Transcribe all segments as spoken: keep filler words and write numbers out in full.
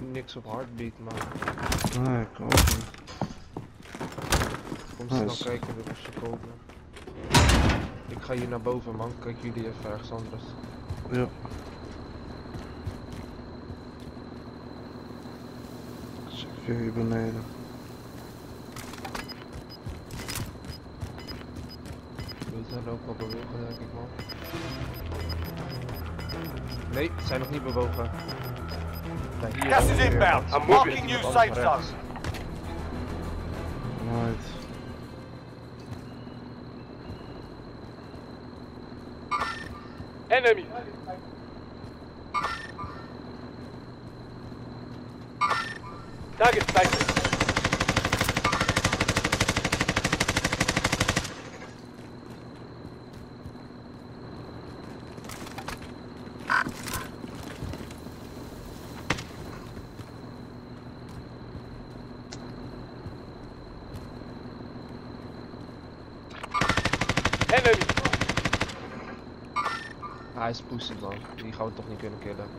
niks op heartbeat, man. Nee, ik ook niet. Kom snel Nice. kijken of ze komen. Ik ga hier naar boven, man. Kijk jullie even ergens anders. Ja. Check hier beneden. We zijn ook wel bewogen, denk ik, man. Nee, ze zijn nog niet bewogen. Ja, hier Gas is ongeveer. inbound. Dat I'm is marking iemand new anders safe rechts. zone. Right. Enemy. Target sighted. Enemy. Hij is pussy, man. Die gaan we toch niet kunnen killen.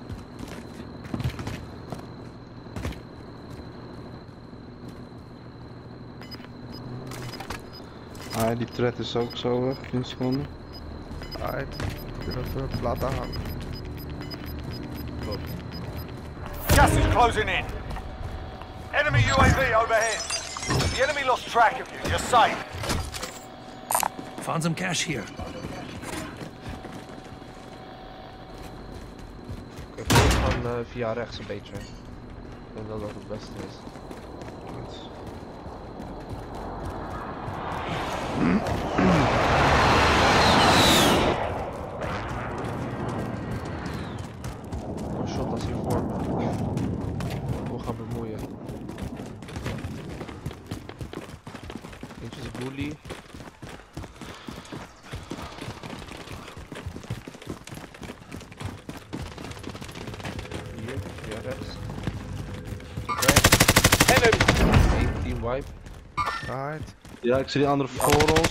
Ah, die thread is ook zo weg, tien seconden. Alright, ik wil even laten gaan. Klopt. Gas is closing in. Enemy U A V overhead. The enemy lost track of you. You're safe. Found some cash here. Oké, we gaan uh, via rechts een beetje. Ik denk dat dat het beste is. Een shot als hiervoor. We gaan bemoeien. Eentje is bully. Hier, via rechts. Enemy. Eén team wipe. Alright. Ja, ik zie die andere voorrols.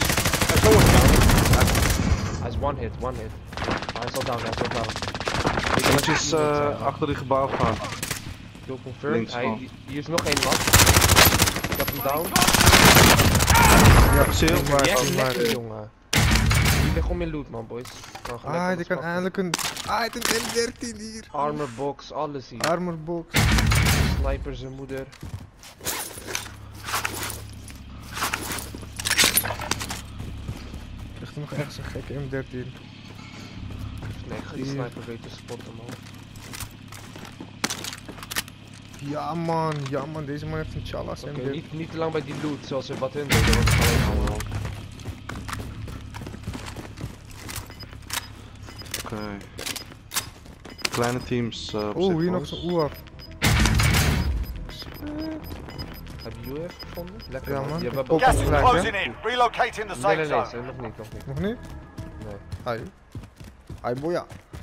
Hij is one hit, one hit. Hij is al down, hij is al down. Eentjes uh, achter die gebouw gaan. Kill confirmed. Links Hij, van. hier is nog één man. Ik heb hem down. Ja, zie je? Maar oh, maar- lekker, jongen. Die ligt om in loot, man, boys. Kan gelijk Ah, alles die kan pakken. eindelijk een... Ah, het is een M dertien hier. Armor box, alles hier. Armor box. Sniper zijn moeder. Ligt er nog ergens een gekke M dertien? Nee, ik ga die Hier. sniper weten spotten, man. Ja man, ja man, deze man heeft een chalas Oké, M dertien. niet, niet te lang bij die loot, zoals we wat in deden, want we gaan ook gewoon. Oké. Kleine teams. Uh, Oeh, hier nog zo'n oeh af. Heb je U F gevonden? Lekker, Ja, man. man. Die hebben we Ook Gas ook- is gelijk, hè? closing in. Relocate in the Nee, safe nee, nee, zone. nog niet, nog niet. Nog niet? Nee. Hai. Hai boya.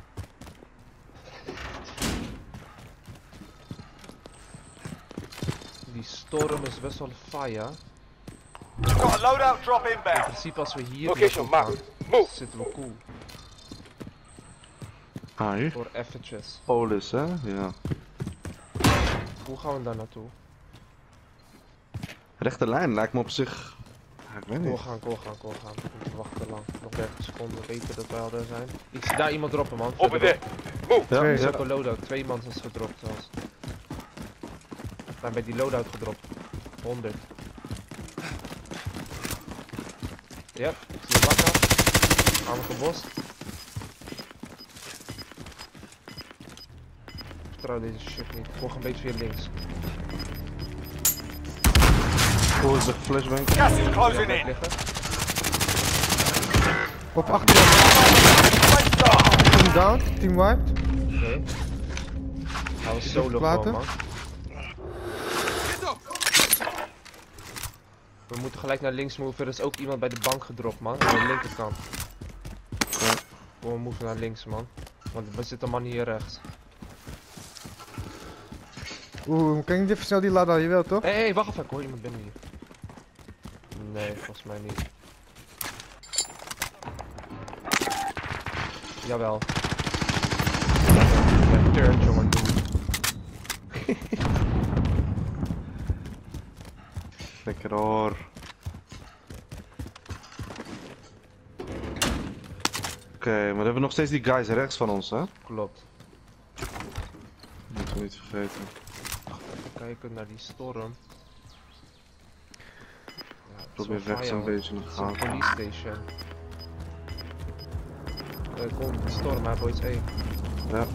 Die storm is best wel fire. Got a loadout drop In inbound. principe als we hier Location naartoe marked. gaan, Move. zitten we cool. Ah, hier. Voor eventjes. Polis, hè? Ja. Hoe gaan we daar naartoe? Rechte lijn lijkt me op zich. Ja, ik weet Kool niet. gaan, kool gaan, kool gaan. We moeten wachten lang. Nog dertig seconden, we weten dat wij al daar zijn. Ik zie daar iemand droppen, man. Over there. Move. Ja, Twee. Er is ja. ook een loadout, twee man is gedropt zelfs. We zijn bij die loadout gedropt. honderd. Ja, ik zie een bakka. Aan het gebos. Ik vertrouw deze shit niet. Volg een beetje via links. Hoe is de flashbang? Gas is Ja, closing blijf in. liggen. Op achter. Safe zone. Team down, team wiped. Oké. Hij was solo verlaten? gewoon, man. We moeten gelijk naar links move. Er is ook iemand bij de bank gedropt, man. Aan de linkerkant. Ja. We moeten naar links, man. Want er zit een man hier rechts. Oeh, kan ik even snel die ladder, je wilt toch? Hé, hey, hey, wacht even. Ik hoor iemand binnen hier. Nee, volgens mij niet. Jawel. Ja, turn, jongen, doe. Lekker hoor. Oké, okay, maar we hebben nog steeds die guys rechts van ons, hè? Klopt. Moeten we niet vergeten. Even kijken naar die storm. Ja, het is Probeer wel rechts een vijand. beetje naar Het is een gaan. police station. Er komt de storm, hè boys. Hey. Ja.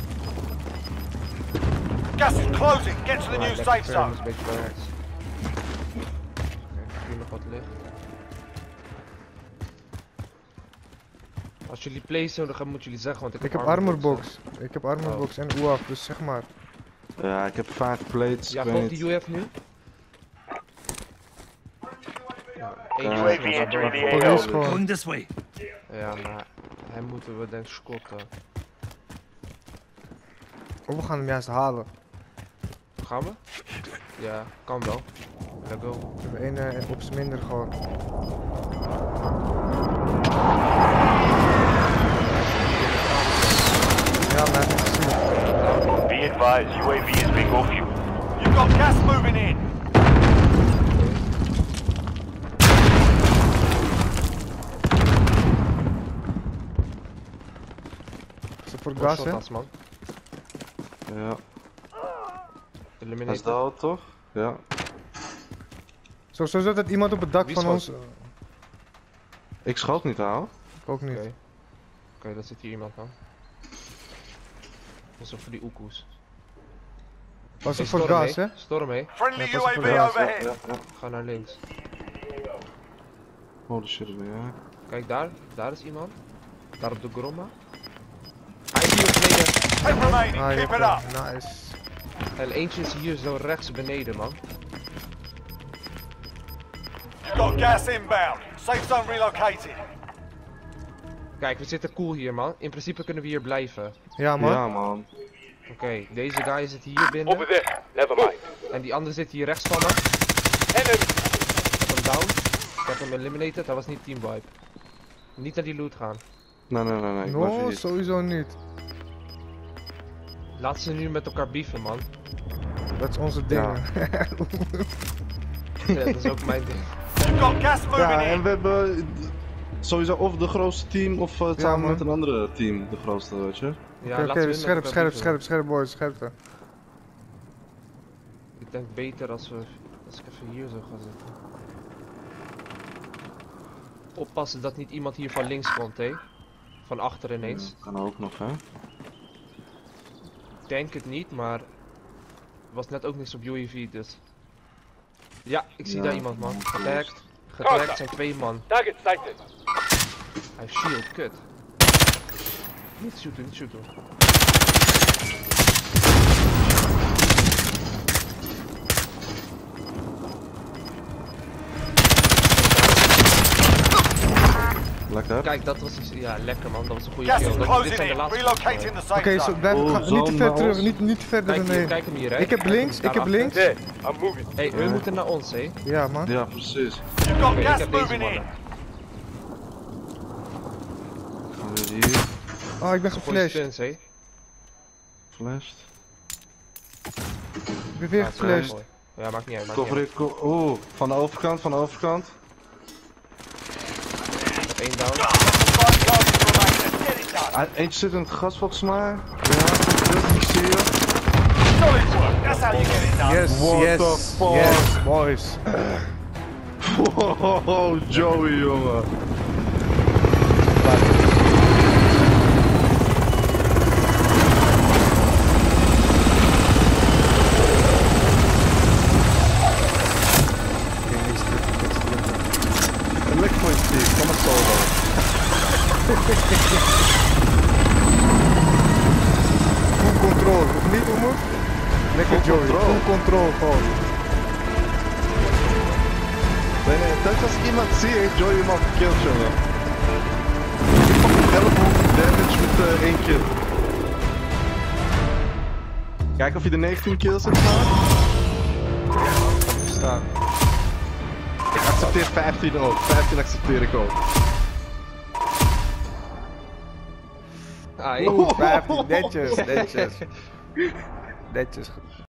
Gas is closing. Get to the Ja, new lekker safe turn, zone. is een beetje bij rechts. Kijk, hier nog wat licht. Als jullie plays nodig hebben, moeten jullie zeggen, want ik, Ik heb hè. armorbox. Ik heb armorbox en U A F, dus zeg maar. Ja, ik heb vijf plates. Ja, ik weet volgt niet. die U F nu? Ja, één Ja. is U A V nog entering daarboven. the AO. Police gewoon. Going this way. Ja, maar hem moeten we denk ik scotten. Of we gaan hem juist halen. Gaan we? Ja, kan wel. Let's go. We hebben één uh, op z'n minder gewoon. Ja, maar hij heeft het gezien. Be advised, U A V is being off you. You've got gas moving in. Is het voor Gas, gas, hè? gas, man. Ja. Hij is Eliminate. dood, toch? Ja. Zo, zo zat het iemand op het dak Wie van schoot? ons. Uh, Ik schoot niet, ouwe. ik ook niet. Oké, okay, daar zit hier iemand dan. Dat is ook voor die oekoes. Was Hey, het voor storm gas, hè? mee. Storm mee. Friendly Ja, pas op U A V voor gas, ja, overhead. Ja, ja. Ga naar links. Holy shit, ja. Kijk daar, daar is iemand. Daar op de gromma. Hij is hier op beneden. Ten remaining. Ah, Keep it ja, up. nice. En eentje is hier zo rechts beneden, man. You've got gas inbound. Safe zone relocated. Kijk, we zitten cool hier, man. In principe kunnen we hier blijven. Ja, man. Ja, man. Oké, okay, deze guy zit hier binnen. there. Never mind. En die andere zit hier rechts van me. Ik Enemy. heb hem down. Ik heb hem eliminated. Dat was niet team wipe. Niet naar die loot gaan. Nee, nee, nee, nee. Ik blijf No, hier. sowieso niet. Laat ze nu met elkaar beefen, man. Dat is onze ding. Ja. Ja, dat is ook mijn ding. You've got gas moving Ja, en in. we hebben sowieso of de grootste team of uh, samen man. met een andere team de grootste, weet je. Ja, Oké, laten we oké, hun met scherp, elkaar scherp, beefen. scherp, scherp, boys, scherpte. Ik denk beter als we als ik even hier zo ga zitten. Oppassen dat niet iemand hier van links komt, hé. Van achter ineens. Kan ook nog, hè. Ik denk het niet, maar er was net ook niks op U A V, dus. Ja, ik zie Ja, daar iemand, man. man, Getagd. Getagd zijn twee man. Target sighted. Hij heeft shield, kut. Niet shooten, niet shooten. Lekker. Kijk, dat was iets, ja, lekker man, dat was een goede Gas kill. is Dat- closing dit zijn de in. laatste. Relocating the safe Oké, zo, zone. blijf, Oh, ga, niet zo te ver naar terug, ons. niet, niet te ver Kijk hier, beneden. kijk hem hier, hè. Ik heb Kijk hem links, ik heb daarachter. links. There. I'm moving. Hé, hey, hun moeten naar ons, hé. Ja, man. Ja, precies. You've got Oké, ik gas heb deze moving in. mannen. Gaan we hier. Oh, ik ben Goeie geflasht. stunts, hé. Flashed. Ik ben weer Ja, geflasht. mooi. Ja, maakt niet uit, maakt niet Cover uit. it. co- Oeh, van de overkant, van de overkant. Eén down. Five targets remaining. Get it done. Ah, eentje zit in het gas volgens mij. Ja, dat ik zie je. Solid work. That's how you get it done. Yes, What yes, the fuck? yes, boys. Wow, Joey, jongen. Een lekker voor je stick, van een solo. Full control, of niet, Omer? Lekker Full Joey, control. full control gewoon. Nee, nee, telkens als iemand zie ik Joey hem al gekillt, jongen. elfhonderd damage met uh, één kill. Kijk of je de negentien kills hebt staan. Staan. Ik accepteer vijftien ook. vijftien accepteer ik ook. Ah, hé. Oeh, vijftien, netjes, netjes. Netjes.